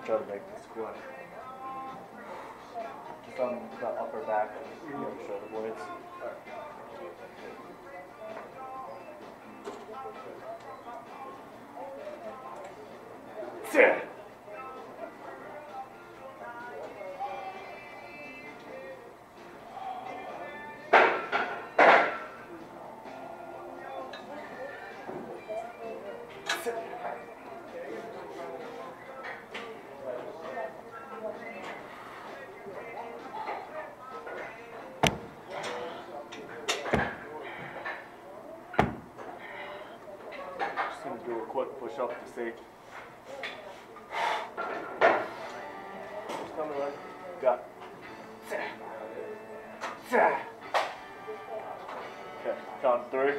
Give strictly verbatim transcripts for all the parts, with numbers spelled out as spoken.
try to make the squat. Just on the upper back and the other shoulder blades. Sit. Just gonna do a quick push up to see. Just tell me what you got. Okay, count three.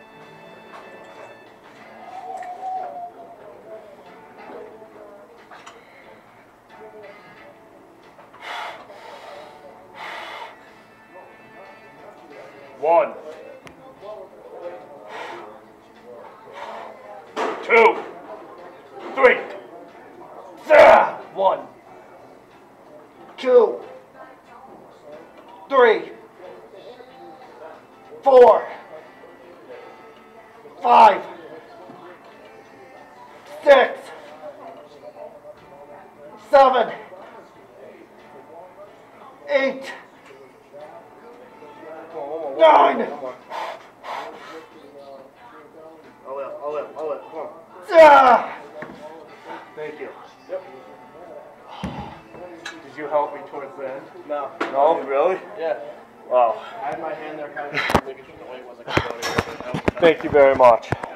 One. Two. Three. One. Two. Three. Four. Five. Six. Seven. Eight. Nine. I'll let, I'll let, I'll let, come on. Ah! Thank you. Yep. Did you help me towards the end? No. No, really? Yeah. Wow. I had my hand there kind of making sure the weight wasn't going to go anywhere. Thank you very much.